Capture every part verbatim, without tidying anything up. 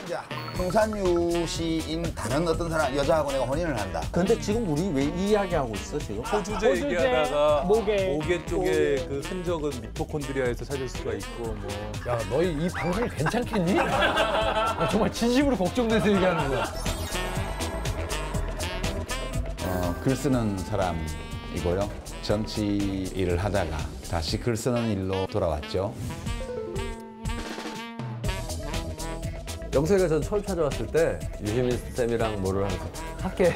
이제 홍산유 시인 다른 어떤 사람 여자하고 내가 혼인을 한다. 근데 지금 우리 왜 이 이야기하고 있어 지금? 호주제 얘기하다가 목에, 목에 쪽에 그 흔적은 미토콘드리아에서 찾을 수가 있고 뭐. 야, 너희 이 방송 괜찮겠니? 나 정말 진심으로 걱정돼서 얘기하는 거야. 어, 글 쓰는 사람이고요. 정치 일을 하다가 다시 글 쓰는 일로 돌아왔죠. 영석이가 전 처음 찾아왔을 때 유시민 쌤이랑 뭐를 하면서 할게.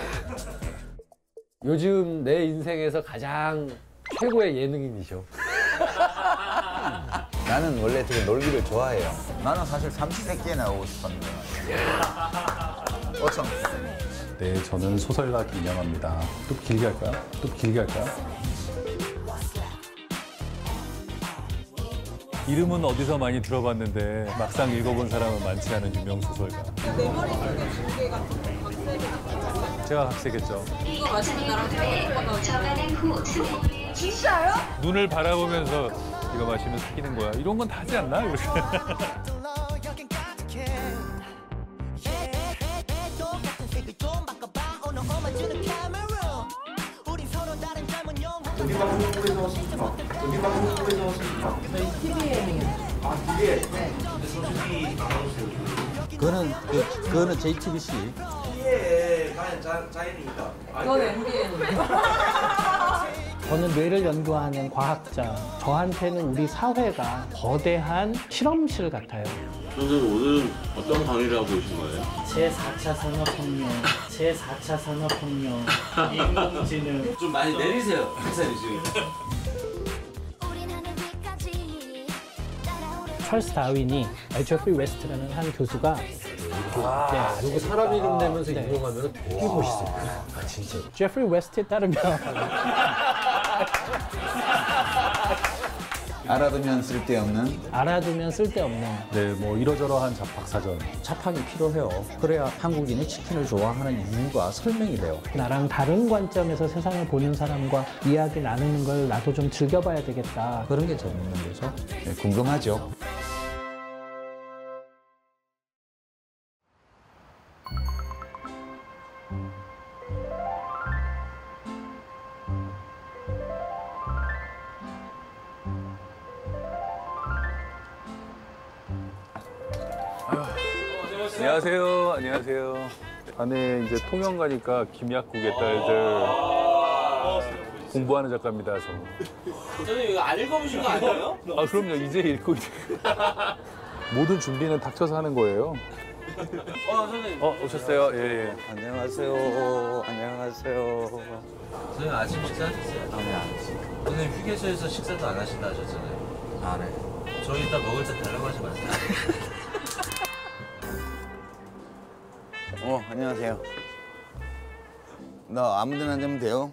요즘 내 인생에서 가장 최고의 예능인이셔. 나는 원래 되게 놀기를 좋아해요. 나는 사실 삼시세끼에 나오고 싶었는데. 어성. 네, 저는 소설가 김영하입니다. 또 길게 할까요? 또 길게 할까요? 이름은 어디서 많이 들어봤는데 막상 읽어본 사람은 많지 않은 유명 소설가. 내 머릿속에 지우개 같은 거 각색이 제가 각색했죠. 이거 마시면 나랑 똑같아. 진짜요? 눈을 바라보면서 이거 마시면 사귀는 거야. 이런 건 다 하지 않나? 이렇게. 어디 방송국에서 왔습니까? 어디 방송국에서 왔습니까? 저희 티비에. 아, 티비에? 네. 근데 소식이 나와주세요. 그거는 그, 그거는 제이티비씨. 티비에 가연 자연입니다. 그건 엠비엔인데. 저는 뇌를 연구하는 과학자. 저한테는 우리 사회가 거대한 실험실 같아요. 선생님, 오늘은 어떤 강의를 하고 계신 거예요? 제사 차 산업혁명, 제사 차 산업혁명, 인공지능. 좀 많이 내리세요, 박사님 지금. 찰스 다윈이 제프리 웨스트라는 한 교수가 아, 네. 여기 사람 이름 내면서 네. 유명하면 되게 멋있을 거야. 아, 진짜. 제프리 웨스트에 따르면 알아두면 쓸데없는. 알아두면 쓸데없는 네, 뭐 이러저러한 잡학사전. 자판이 필요해요. 그래야 한국인이 치킨을 좋아하는 이유가 설명이 돼요. 나랑 다른 관점에서 세상을 보는 사람과 이야기 나누는 걸 나도 좀 즐겨봐야 되겠다. 그런 게 재밌는 거죠. 네, 궁금하죠. 안녕하세요. 안녕하세요. 안에 이제 통영 가니까 김약국의 딸들 공부하는 작가입니다. 저. 선생님, 이거 안 읽어보신 거 아니에요? 아 그럼요. 이제 읽고 이제 모든 준비는 닥쳐서 하는 거예요. 어, 선생님. 어 오셨어요. 예. 예. 안녕하세요. 안녕하세요. 선생님, 아침 식사하셨어요? 아니, 안 했어요. 선생님, 휴게소에서 식사도 안 하신다 하셨잖아요. 안 해. 저희 이따 먹을 때 달라고 하지 마세요. 어, 안녕하세요. 너 아무 데나 앉으면 돼요?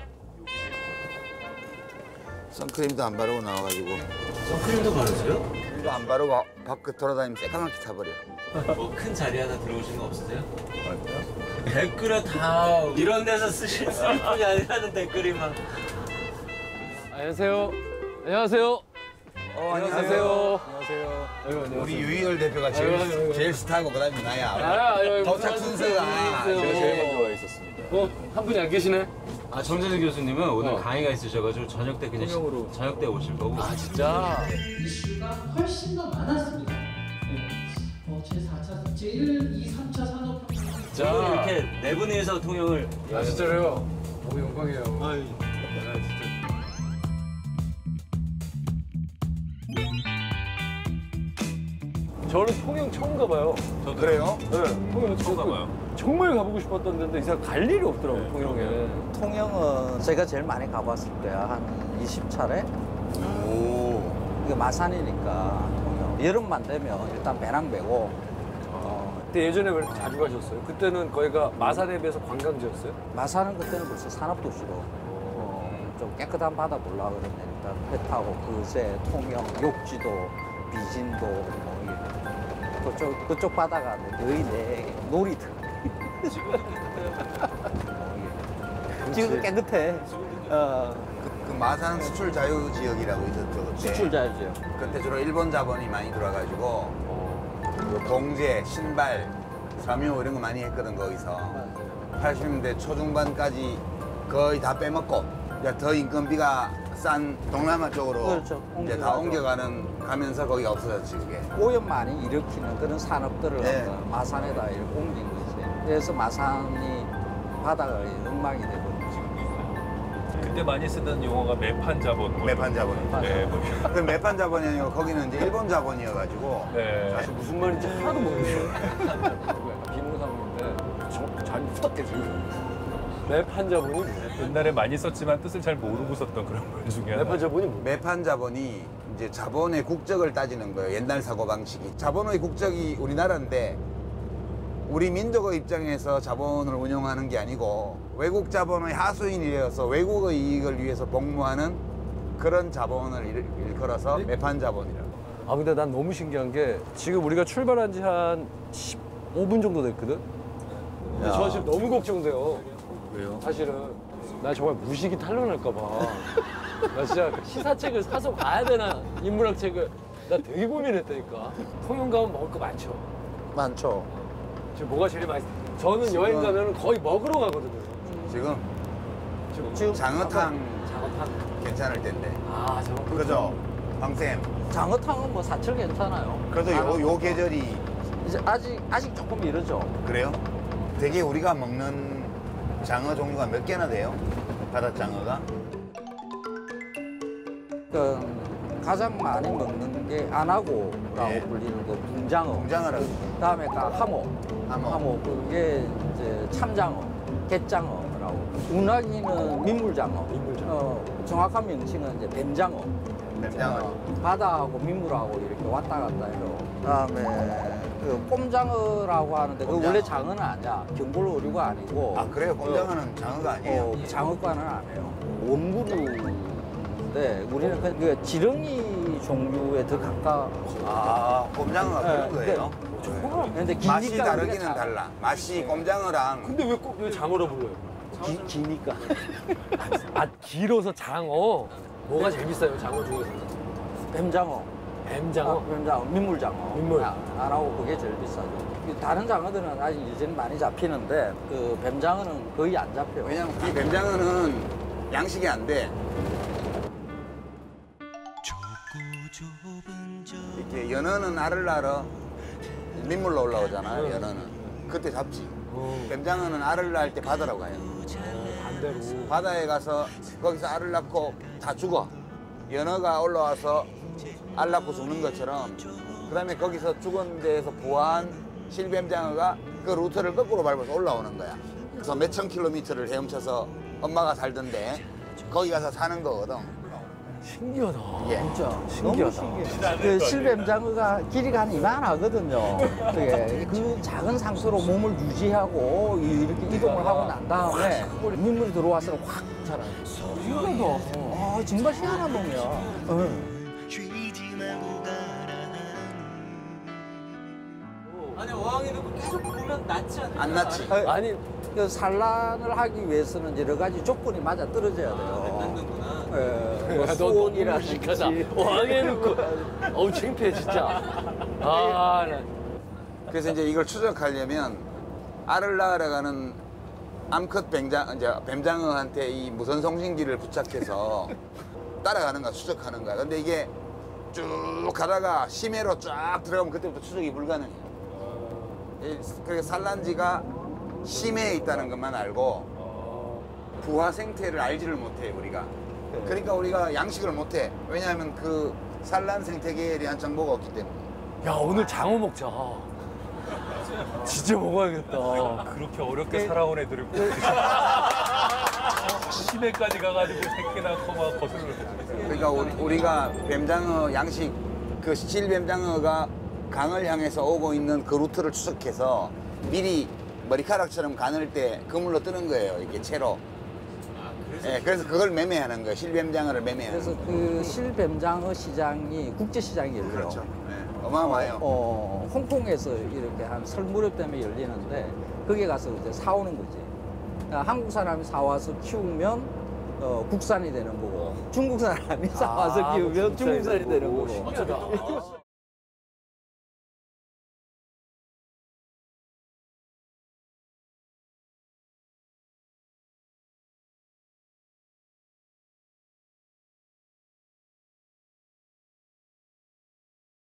선크림도 안 바르고 나와가지고. 선크림도 바르세요? 이거 안 바르고 밖에 돌아다니면 새까맣게 타버려. 뭐 큰 자리 하나 들어오신 거 없으세요? 댓글에 다 이런 데서 쓰실 쓸 뿐이 아니라는 댓글이 막. 안녕하세요. 안녕하세요. 어, 안녕하세요. 안녕하세요. 아이고, 안녕하세요. 우리 유희열 대표가 제일, 아이고, 아이고, 아이고. 제일 스타고 그다음에 나야. 아, 아이고, 도착 무슨 순서가. 말씀이세요? 제가 제일 먼저 와 있었습니다. 어, 한 분이 안 계시네? 아, 정재승 교수님은 오늘 어. 강의가 있으셔가지고 저녁 때 그냥 통영으로. 시, 저녁 때 오실 거고. 아, 진짜? 이슈가 훨씬 더 많았습니다. 네. 어, 제사 차, 제일, 이, 삼 차 산업혁명. 자, 이렇게 네 분이서 통영을. 아, 진짜로요? 너무 영광이에요. 아, 아, 진짜. 저는 통영 처음 가봐요. 저 그래요? 네, 통영 처음 가봐요. 정말 가보고 싶었던 데인데 이상 갈 일이 없더라고요, 네, 통영에. 통영은 제가 제일 많이 가봤을 거야. 한 이십 차례? 오. 이게 마산이니까 통영. 여름만 되면 일단 배낭 메고 어, 그때 예전에 왜 이렇게 자주 가셨어요? 그때는 거기가 마산에 비해서 관광지였어요? 마산은 그때는 벌써 산업도시로 어, 좀 깨끗한 바다 보려고 그러면 일단 배 타고 그새, 통영, 욕지도, 비진도 뭐 이- 그쪽, 그쪽 바다가 너희 내 놀이터. 지금도 깨끗해요. 지금도 깨끗해. 어, 그, 그 마산은 수출 자유 지역이라고 있었죠 그때. 수출 자유지요. 그때 주로 일본 자본이 많이 들어와가지고 그 봉제, 신발, 섬유 이런 거 많이 했거든 거기서. 팔십 년대 초중반까지 거의 다 빼먹고 이제 더 인건비가 싼 동남아 쪽으로 그렇죠. 이제 다 옮겨가죠. 엉겨가는 가면서 거기가 없어졌지 그게. 오염 많이 일으키는 그런 산업들을 네. 갖다가 마산에다 이렇게 옮긴 거지. 그래서 마산이 바다가 엉망이 되거든요. 그때 많이 쓰던 용어가 매판 자본. 뭐 매판 자본. 네, 뭐. 그 매판 자본이 아니고 거기는 이제 일본 자본이어가지고 네. 사실 무슨 말인지 하나도 모르겠어요. 비몽사몽인데 잘 후덕해져요. 매판 자본이 뭐야? 옛날에 많이 썼지만 뜻을 잘 모르고 썼던 그런 말 중에 하나. 매판 자본이 뭐야? 매판 자본이 이제 자본의 국적을 따지는 거예요. 옛날 사고 방식이. 자본의 국적이 우리나라인데 우리 민족의 입장에서 자본을 운영하는 게 아니고 외국 자본의 하수인이 되어서 외국의 이익을 위해서 복무하는 그런 자본을 일, 일컬어서 매판 자본이라고. 아 근데 난 너무 신기한 게 지금 우리가 출발한 지 한 십오 분 정도 됐거든? 근데 저 지금 너무 걱정돼요. 왜요? 사실은 나 정말 무식이 탄로날까 봐. 나 진짜 시사책을 사서 봐야 되나 인문학 책을 나 되게 고민했다니까. 통영 가면 먹을 거 많죠. 많죠. 지금 뭐가 제일 맛있어? 저는 여행 가면 거의 먹으러 가거든요. 지금 지금 지금 장어탕 장어탕. 괜찮을 텐데. 아 장어탕. 그죠? 황쌤. 장어탕은 뭐 사철 괜찮아요. 그래도 요, 요 계절이 이제 아직 아직 조금 이르죠. 그래요? 되게 우리가 먹는 장어 종류가 몇 개나 돼요? 바닷장어가? 그 가장 많이 먹는 게 안하고라고 네. 불리는 거 붕장어. 붕장어라고. 그다음에 가 하모. 하모. 그게 이제 참장어, 갯장어라고. 운하기는 민물장어. 민물장어. 어, 정확한 명칭은 이제 뱀장어. 뱀장어. 어, 바다하고 민물하고 이렇게 왔다 갔다 해요. 그다음에 그 꼼장어라고 하는데 그 꼼장어. 원래 장어는 아니야. 경골 어류가 아니고. 아 그래요? 꼼장어는 장어가 아니에요? 어, 장어과는 안 해요. 원구류인데 우리는 그, 그 지렁이 종류에 더 가까. 아 꼼장어가 그런 네, 거예요? 근데 기니까 맛이 우리가 다르기는 잘- 달라. 맛이 꼼장어랑 근데 왜 꼭 왜 장어라 불러요? 기, 기니까. 아 길어서 장어. 뭐가 제일 비싸요 장어 중에서? 뱀장어. 뱀장어. 아, 뱀장어, 민물장어. 민물. 아, 안 하고 그게 제일 비싸죠. 다른 장어들은 아직 이제는 많이 잡히는데 그 뱀장어는 거의 안 잡혀요. 왜냐면 이 뱀장어는 양식이 안 돼. 이렇게 연어는 알을 낳아 민물로 올라오잖아요. 연어는 그때 잡지. 뱀장어는 알을 낳을 때 바다로 가요. 반대로. 바다에 가서 거기서 알을 낳고 다 죽어. 연어가 올라와서 알 낳고 죽는 것처럼 그다음에 거기서 죽은 데에서 부화한 실뱀장어가 그 루트를 거꾸로 밟아서 올라오는 거야. 그래서 몇천 킬로미터를 헤엄쳐서 엄마가 살던데 거기 가서 사는 거거든. 신기하다. 예. 진짜 신기하다. 너무 신기해. 그 실뱀장어가 길이가 한 이만하거든요. 그게 그 작은 상수로 몸을 유지하고 이렇게 이동을 하고 난 다음에 민물이 들어와서 확 자라요. 신기하다. 아 정말 희한한 놈이야. 응. 아니 어항에도 계속 보면 낫지 않아요? 안 낳지. 아니 그 산란을 하기 위해서는 여러 가지 조건이 맞아 떨어져야 돼요. 낳는구나. 예, 뭐 야, 너 너무 수온이라든지 무식하다. 왕에 놓고 어우 창피해 진짜. 아, 나. 그래서 이제 이걸 추적하려면 알을 낳으러 가는 암컷 뱀장, 이제 뱀장어한테 이 무선 송신기를 부착해서 따라가는 거야, 추적하는 거야. 근데 이게 쭉 가다가 심해로 쫙 들어가면 그때부터 추적이 불가능해요. 이- 그러니까 산란지가 심해에 있다는 것만 알고 부화 생태를 알지를 못해 우리가. 그러니까 우리가 양식을 못해. 왜냐하면 그 산란 생태계에 대한 정보가 없기 때문에. 야 오늘 장어 먹자. 진짜 먹어야겠다. 그렇게 어렵게 살아온 애들을 심해까지 가가지고 새끼 낳고 막 거슬러. 그러니까 우리, 우리가 뱀장어 양식 그 실뱀장어가 강을 향해서 오고 있는 그 루트를 추적해서 미리 머리카락처럼 가늘 때 그물로 뜨는 거예요. 이게 채로. 예, 그래서 그걸 매매하는 거예요. 실뱀장어를 매매하는 그래서 거예요. 그 실뱀장어 시장이 국제 시장이 열려요. 그렇죠. 예, 어마어마해요. 어, 홍콩에서 이렇게 한 설 무렵 때문에 열리는데 거기 가서 이제 사오는 거지. 그러니까 한국 사람이 사와서 키우면 어, 국산이 되는 거고 중국 사람이 사와서 아, 키우면 국산이 중국산이 되는 되는 거고. 거고. 신기하다.